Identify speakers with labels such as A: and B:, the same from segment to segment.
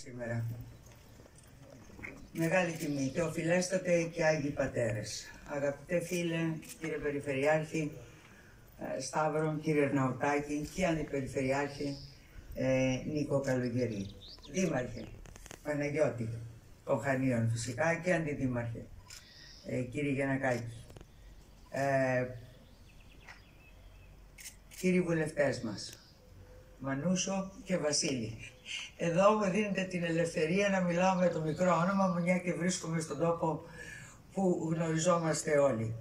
A: σήμερα. Μεγάλη τιμή και οφειλέστατε και Άγιοι Πατέρες. Αγαπητέ φίλε, κύριε Περιφερειάρχη Σταύρο, κύριε Αρναουτάκη και Αντιπεριφερειάρχη Νίκο Καλογερή. Δήμαρχε Παναγιώτη των Χανίων φυσικά και Αντιδήμαρχε κύριε Γιαννακάκη. Κύριοι βουλευτές μας, Μανούσο και Βασίλη. Εδώ μου δίνετε την ελευθερία να μιλάω με το μικρό όνομα μου, μια και βρίσκομαι στον τόπο που γνωριζόμαστε όλοι.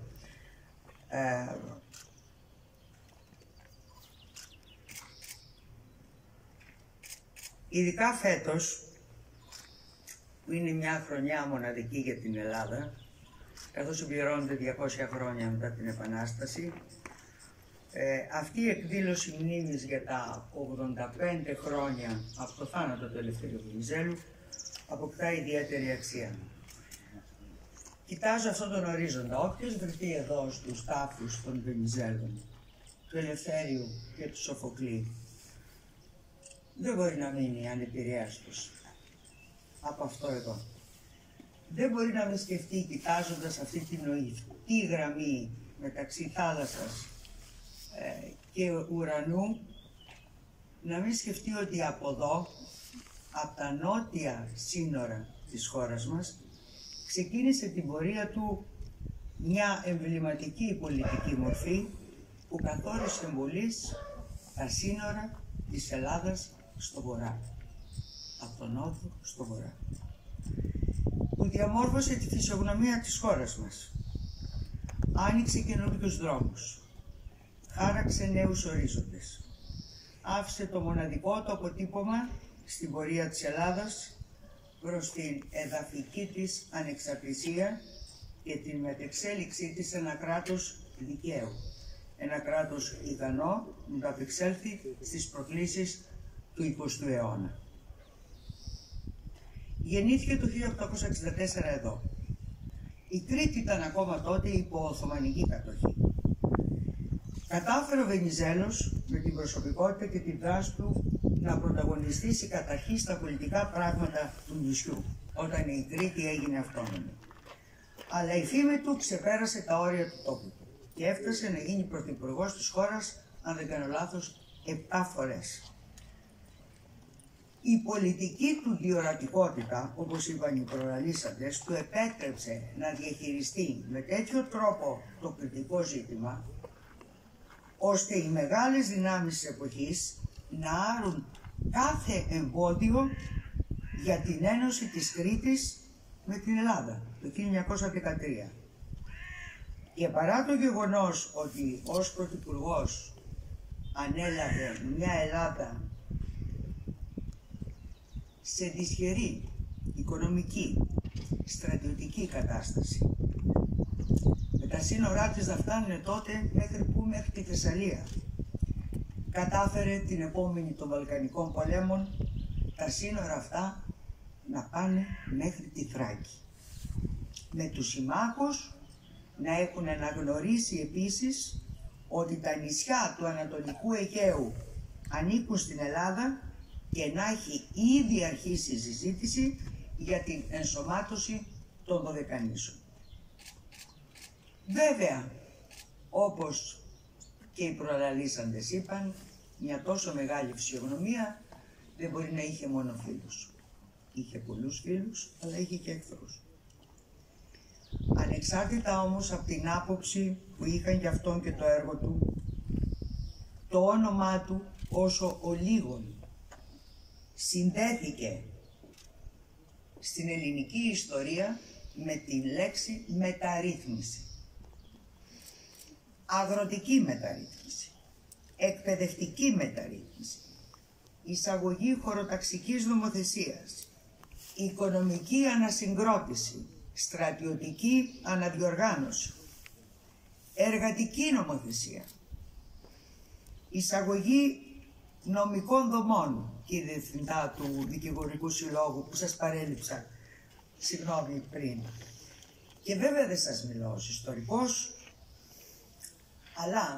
A: Ειδικά φέτος, που είναι μια χρονιά μοναδική για την Ελλάδα, καθώς συμπληρώνονται 200 χρόνια μετά την Επανάσταση, αυτή η εκδήλωση μνήμης για τα 85 χρόνια από το θάνατο του Ελευθερίου Βενιζέλου αποκτά ιδιαίτερη αξία. Κοιτάζω αυτόν τον ορίζοντα. Όποιος βρεθεί εδώ στους τάφους των Βενιζέλων, του Ελευθέριου και του Σοφοκλή, δεν μπορεί να μείνει ανεπηρέαστος από αυτό εδώ. Δεν μπορεί να με σκεφτεί, κοιτάζοντας αυτή την νοητή γραμμή μεταξύ θάλασσας και ουρανού, να μην σκεφτεί ότι από εδώ, από τα νότια σύνορα της χώρας μας, ξεκίνησε την πορεία του μια εμβληματική πολιτική μορφή που καθόρισε εμπολής τα σύνορα της Ελλάδας στο βορρά, από τον νότο στο βορρά, που διαμόρφωσε τη φυσιογνωμία της χώρας μας, άνοιξε καινούριους δρόμους, χάραξε νέους ορίζοντες, άφησε το μοναδικό του αποτύπωμα στην πορεία της Ελλάδας προς την εδαφική της ανεξαρτησία και την μετεξέλιξή της σε ένα κράτος δικαίου, ένα κράτος ικανό να ανταπεξέλθει στις προκλήσεις του 20ου αιώνα. Γεννήθηκε το 1864 εδώ. Η Κρήτη ήταν ακόμα τότε υπό Οθωμανική κατοχή. Κατάφερε ο Βενιζέλος με την προσωπικότητα και την δράση του να πρωταγωνιστήσει καταρχήν στα πολιτικά πράγματα του νησιού, όταν η Κρήτη έγινε αυτόνομη. Αλλά η φήμη του ξεπέρασε τα όρια του τόπου του και έφτασε να γίνει πρωθυπουργός της χώρας, αν δεν κάνω λάθος, 7 φορές. Η πολιτική του διορατικότητα, όπως είπαν οι προλαλήσαντες, του επέτρεψε να διαχειριστεί με τέτοιο τρόπο το κριτικό ζήτημα, ώστε οι μεγάλες δυνάμεις της εποχής να άρουν κάθε εμπόδιο για την ένωση της Κρήτης με την Ελλάδα το 1913. Και παρά το γεγονός ότι ως πρωθυπουργός ανέλαβε μια Ελλάδα σε δυσχερή οικονομική, στρατιωτική κατάσταση, με τα σύνορά της να φτάνουν τότε μέχρι τη Θεσσαλία, κατάφερε την επόμενη των Βαλκανικών πολέμων τα σύνορα αυτά να πάνε μέχρι τη Θράκη. Με τους συμμάχους να έχουν αναγνωρίσει επίσης ότι τα νησιά του Ανατολικού Αιγαίου ανήκουν στην Ελλάδα και να έχει ήδη αρχίσει η συζήτηση για την ενσωμάτωση των Δωδεκανήσων. Βέβαια, όπως και οι προλαλήσαντες είπαν, μια τόσο μεγάλη φυσιογνωμία δεν μπορεί να είχε μόνο φίλους. Είχε πολλούς φίλους, αλλά είχε και εχθρούς. Ανεξάρτητα όμως από την άποψη που είχαν για αυτόν και το έργο του, το όνομά του όσο ο λίγων συνδέθηκε στην ελληνική ιστορία με τη λέξη μεταρρύθμιση. Αγροτική μεταρρύθμιση, εκπαιδευτική μεταρρύθμιση, εισαγωγή χωροταξικής νομοθεσίας, οικονομική ανασυγκρότηση, στρατιωτική αναδιοργάνωση, εργατική νομοθεσία, εισαγωγή νομικών δομών, κύριε Διευθυντά του Δικηγορικού Συλλόγου, που σας παρέλειψα, συγγνώμη πριν. Και βέβαια δεν σας μιλώ ως ιστορικός, αλλά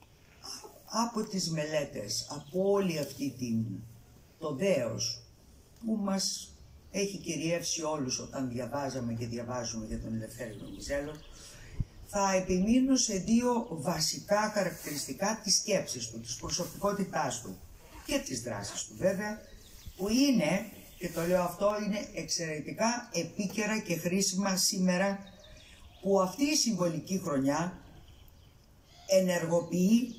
A: από τις μελέτες, από όλη αυτή το δέος που μας έχει κυριεύσει όλους όταν διαβάζαμε και διαβάζουμε για τον Ελευθέριο Βενιζέλο, θα επιμείνω σε δύο βασικά χαρακτηριστικά της σκέψης του, της προσωπικότητάς του και της δράσης του βέβαια, που είναι, και το λέω αυτό, είναι εξαιρετικά επίκαιρα και χρήσιμα σήμερα, που αυτή η συμβολική χρονιά ενεργοποιεί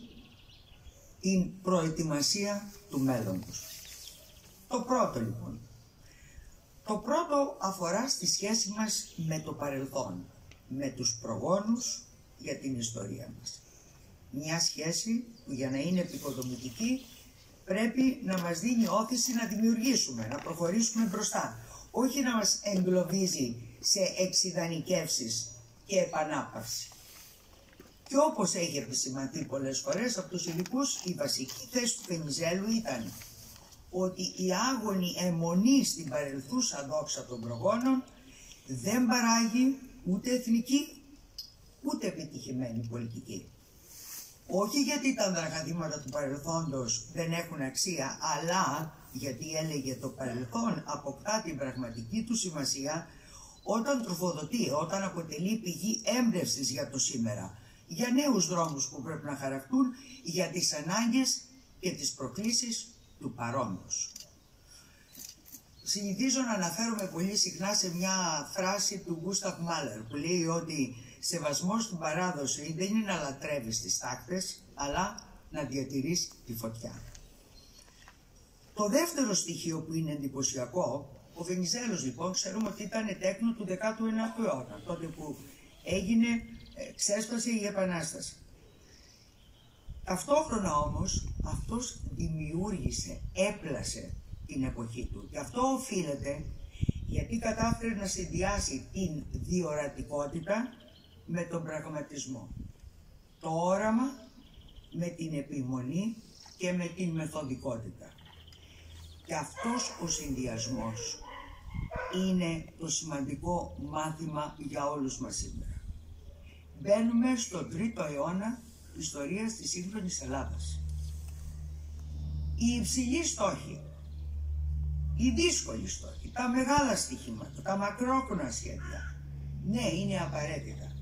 A: την προετοιμασία του μέλλοντος. Το πρώτο λοιπόν. Το πρώτο αφορά στη σχέση μας με το παρελθόν, με τους προγόνους για την ιστορία μας. Μια σχέση που για να είναι επικοδομητική πρέπει να μας δίνει όθηση να δημιουργήσουμε, να προχωρήσουμε μπροστά. Όχι να μας εγκλωβίζει σε εξιδανικεύσεις και επανάπαυση. Και όπως έχει επισημανθεί πολλές φορές από τους ειδικούς, η βασική θέση του Βενιζέλου ήταν ότι η άγωνη αιμονή στην παρελθούσα δόξα των προγόνων δεν παράγει ούτε εθνική ούτε επιτυχημένη πολιτική. Όχι γιατί τα δραχαδήματα του παρελθόντος δεν έχουν αξία, αλλά γιατί έλεγε το παρελθόν αποκτά την πραγματική του σημασία όταν τροφοδοτεί, όταν αποτελεί πηγή έμπνευσης για το σήμερα, για νέους δρόμους που πρέπει να χαρακτούν, για τις ανάγκες και τις προκλήσεις του παρόντος. Συνηθίζω να αναφέρομαι πολύ συχνά σε μια φράση του Γκούσταβ Μάλερ που λέει ότι σεβασμός στην παράδοση δεν είναι να λατρεύεις τις τάκτες, αλλά να διατηρείς τη φωτιά. Το δεύτερο στοιχείο που είναι εντυπωσιακό, ο Βενιζέλος λοιπόν ξέρουμε ότι ήταν τέκνο του 19ου αιώνα, τότε που ξέσπασε η Επανάσταση. Ταυτόχρονα όμως αυτός δημιούργησε, έπλασε την εποχή του και αυτό οφείλεται γιατί κατάφερε να συνδυάσει την διορατικότητα με τον πραγματισμό, το όραμα με την επιμονή και με την μεθοδικότητα. Και αυτός ο συνδυασμός είναι το σημαντικό μάθημα για όλους μας σήμερα. Μπαίνουμε στον 3ο αιώνα ιστορίας της σύγχρονης Ελλάδας. Οι υψηλοί στόχοι, οι δύσκολοι στόχοι, τα μεγάλα στοιχήματα, τα μακρόχρονα σχέδια, ναι, είναι απαραίτητα.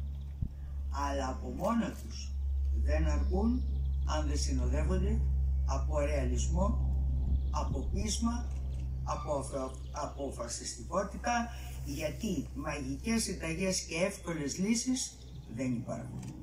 A: Αλλά από μόνα τους δεν αρκούν αν δεν συνοδεύονται από ρεαλισμό, από πείσμα, από αποφασιστικότητα, γιατί μαγικές συνταγές και εύκολες λύσεις δεν υπάρχουν.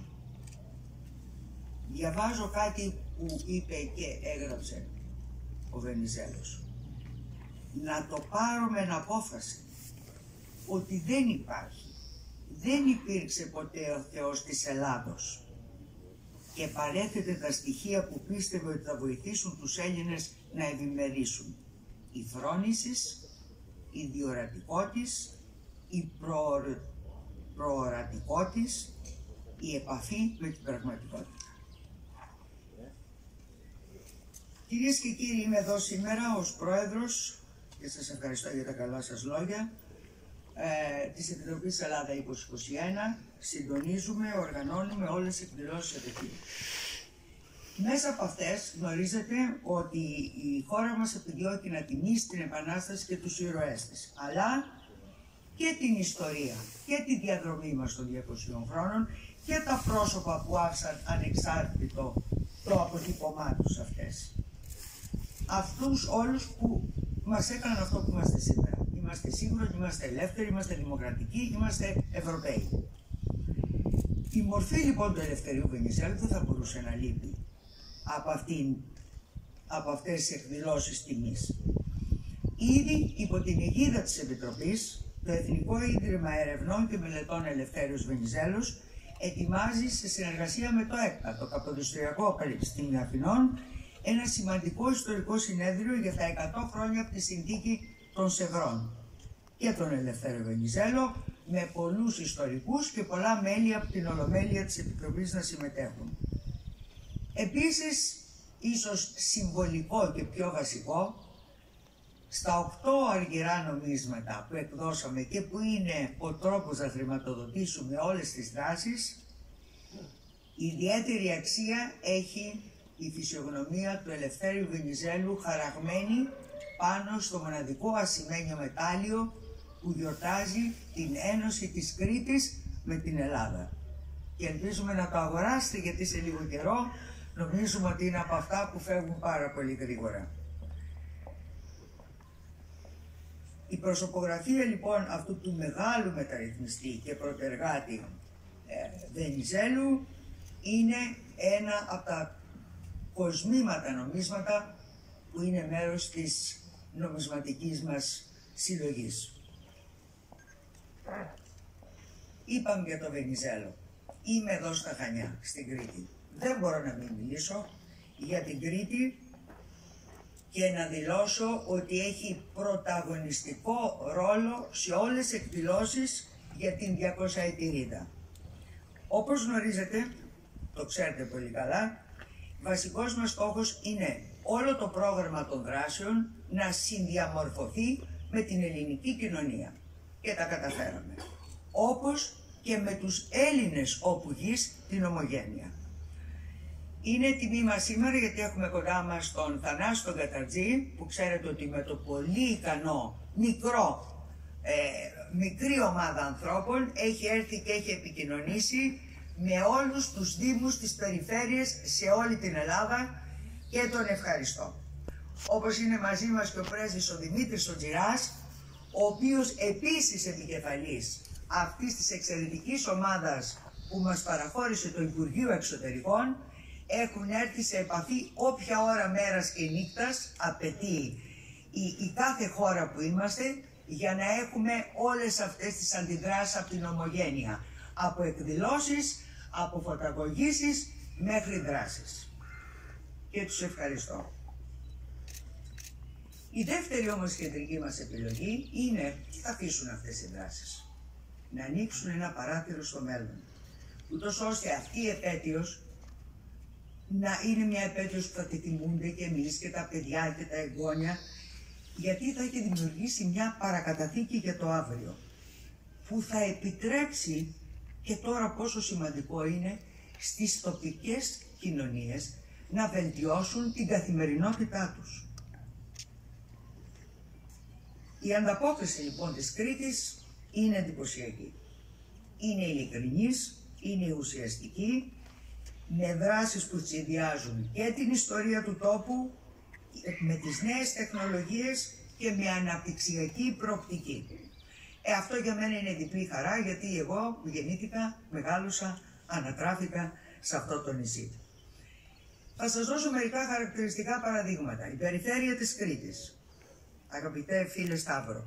A: Διαβάζω κάτι που είπε και έγραψε ο Βενιζέλος. Να το πάρω με απόφαση ότι δεν υπάρχει, δεν υπήρξε ποτέ ο Θεός της Ελλάδος και παρέθετε τα στοιχεία που πίστευε ότι θα βοηθήσουν τους Έλληνες να ευημερήσουν. Η φρόνησης, η διορατικότης, η προορατικότης, η επαφή με την πραγματικότητα. Κυρίες και κύριοι, είμαι εδώ σήμερα ως πρόεδρος και σας ευχαριστώ για τα καλά σας λόγια της Επιτροπής Ελλάδα 2021. Συντονίζουμε, οργανώνουμε όλες τις εκδηλώσεις επαιτίου. Μέσα από αυτές γνωρίζετε ότι η χώρα μας επιδιώκει να τιμήσει την Επανάσταση και τους ήρωές της, αλλά και την ιστορία και τη διαδρομή μας των 200 χρόνων και τα πρόσωπα που άφησαν ανεξάρτητο το αποτύπωμά τους αυτές. Αυτούς όλους που μας έκαναν αυτό που είμαστε σήμερα. Είμαστε σίγουροι ότι είμαστε ελεύθεροι, είμαστε δημοκρατικοί, είμαστε Ευρωπαίοι. Η μορφή λοιπόν του Ελευθερίου Βενιζέλου δεν θα μπορούσε να λείπει από αυτές τις εκδηλώσεις τιμής. Ήδη υπό την αιγίδα της Επιτροπής, το Εθνικό Ίδρυμα Ερευνών και Μελετών Ελευθέριος Βενιζέλος ετοιμάζει σε συνεργασία με το ΕΚΠΑ, το Καποδιστριακό Πανεπιστήμιο Αθηνών, ένα σημαντικό ιστορικό συνέδριο για τα 100 χρόνια από τη συνθήκη των Σευρών και τον Ελευθέριο Βενιζέλο, με πολλούς ιστορικούς και πολλά μέλη από την Ολομέλεια της Επιτροπής να συμμετέχουν. Επίσης, ίσως συμβολικό και πιο βασικό, στα 8 αργυρά νομίσματα που εκδώσαμε και που είναι ο τρόπος να χρηματοδοτήσουμε όλες τις δράσεις, ιδιαίτερη αξία έχει η φυσιογνωμία του Ελευθέριου Βενιζέλου χαραγμένη πάνω στο μοναδικό ασημένιο μετάλλιο που γιορτάζει την ένωση της Κρήτης με την Ελλάδα. Και ελπίζουμε να το αγοράσετε, γιατί σε λίγο καιρό νομίζουμε ότι είναι από αυτά που φεύγουν πάρα πολύ γρήγορα. Η προσωπογραφία λοιπόν αυτού του μεγάλου μεταρρυθμιστή και πρωτεργάτη Βενιζέλου είναι ένα από τα κοσμήματα νομίσματα που είναι μέρος της νομισματικής μας συλλογής. Είπαμε για το Βενιζέλο. Είμαι εδώ στα Χανιά, στην Κρήτη. Δεν μπορώ να μην μιλήσω για την Κρήτη και να δηλώσω ότι έχει πρωταγωνιστικό ρόλο σε όλες τις εκδηλώσεις για την 200ετηρίδα. Όπως γνωρίζετε, το ξέρετε πολύ καλά, βασικός μας στόχος είναι όλο το πρόγραμμα των δράσεων να συνδιαμορφωθεί με την ελληνική κοινωνία. Και τα καταφέραμε. Όπως και με τους Έλληνες όπου γης την ομογένεια. Είναι τιμή μας σήμερα γιατί έχουμε κοντά μας τον Θανάση τον Καταρτζή, που ξέρετε ότι με το πολύ ικανό μικρή ομάδα ανθρώπων έχει έρθει και έχει επικοινωνήσει με όλους τους δήμους της περιφέρειας σε όλη την Ελλάδα και τον ευχαριστώ. Όπως είναι μαζί μας και ο πρέσβης ο Δημήτρης ο Τζιράς, ο οποίος επίσης επικεφαλής αυτής της εξαιρετικής ομάδας που μας παραχώρησε το Υπουργείο Εξωτερικών, έχουν έρθει σε επαφή όποια ώρα μέρας και νύχτας απαιτεί η κάθε χώρα που είμαστε, για να έχουμε όλες αυτές τις αντιδράσεις από την ομογένεια. Από εκδηλώσεις, από φωταγωγήσεις μέχρι δράσεις. Και τους ευχαριστώ. Η δεύτερη όμως κεντρική μας επιλογή είναι τι θα αφήσουν αυτές οι δράσεις. Να ανοίξουν ένα παράθυρο στο μέλλον. Ούτως ώστε αυτή η επέτειος να είναι μια επέτειος που θα τη θυμούνται και εμείς και τα παιδιά και τα εγγόνια, γιατί θα έχει δημιουργήσει μια παρακαταθήκη για το αύριο, που θα επιτρέψει, και τώρα πόσο σημαντικό είναι, στις τοπικές κοινωνίες να βελτιώσουν την καθημερινότητά τους. Η ανταπόκριση λοιπόν της Κρήτης είναι εντυπωσιακή. Είναι ειλικρινής, είναι ουσιαστική, με δράσεις που συνδυάζουν και την ιστορία του τόπου με τις νέες τεχνολογίες και με αναπτυξιακή προοπτική. Αυτό για μένα είναι διπλή χαρά, γιατί εγώ γεννήθηκα, μεγάλωσα, ανατράφηκα σε αυτό το νησί. Θα σας δώσω μερικά χαρακτηριστικά παραδείγματα. Η περιφέρεια της Κρήτης, αγαπητέ φίλε Σταύρο,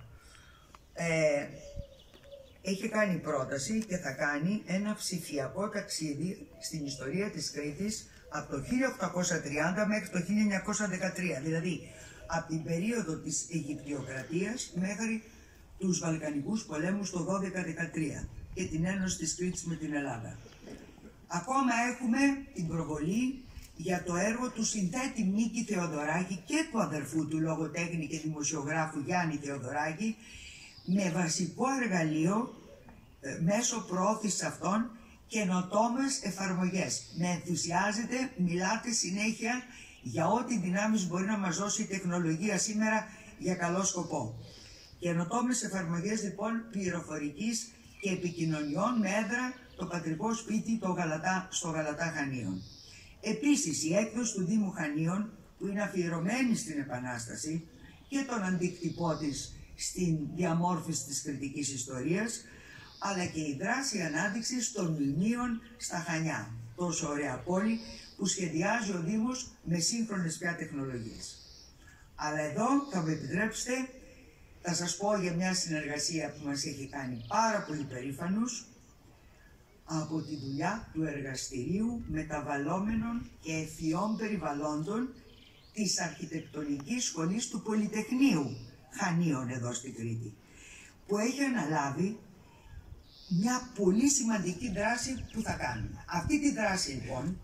A: έχει κάνει πρόταση και θα κάνει ένα ψηφιακό ταξίδι στην ιστορία της Κρήτης από το 1830 μέχρι το 1913, δηλαδή από την περίοδο της Αιγυπτιοκρατίας μέχρι τους Βαλκανικούς πολέμους το 12-13 και την ένωση της Κρήτης με την Ελλάδα. Ακόμα έχουμε την προβολή για το έργο του συνθέτη Μίκη Θεοδωράκη και του αδερφού του λογοτέχνη και δημοσιογράφου Γιάννη Θεοδωράκη, με βασικό εργαλείο μέσω προώθησης αυτών καινοτόμες εφαρμογές. Με ενθουσιάζετε, μιλάτε συνέχεια για ό,τι δυνάμεις μπορεί να μας δώσει η τεχνολογία σήμερα για καλό σκοπό. Καινοτόμες εφαρμογές λοιπόν πληροφορικής και επικοινωνιών με έδρα το πατρικό σπίτι στο Γαλατά Χανίων. Επίσης η έκδοση του Δήμου Χανίων, που είναι αφιερωμένη στην Επανάσταση και τον αντίκτυπό της στην διαμόρφωση της κρητικής ιστορίας, αλλά και η δράση ανάδειξης των μνημείων στα Χανιά, τόσο ωραία πόλη που σχεδιάζει ο Δήμος με σύγχρονες πια τεχνολογίες. Αλλά εδώ θα μου επιτρέψετε, θα σας πω για μια συνεργασία που μας έχει κάνει πάρα πολύ περήφανους, από τη δουλειά του εργαστηρίου μεταβαλλόμενων και ευφυών περιβαλλόντων της Αρχιτεκτονικής Σχολής του Πολυτεχνείου Χανίων εδώ στην Κρήτη, που έχει αναλάβει μια πολύ σημαντική δράση που θα κάνουμε. Αυτή τη δράση λοιπόν,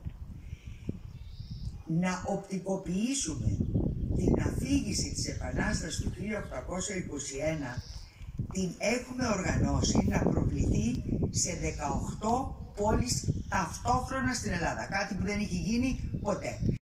A: να οπτικοποιήσουμε την αφήγηση της Επανάστασης του 1821, την έχουμε οργανώσει να προβληθεί σε 18 πόλεις ταυτόχρονα στην Ελλάδα, κάτι που δεν έχει γίνει ποτέ.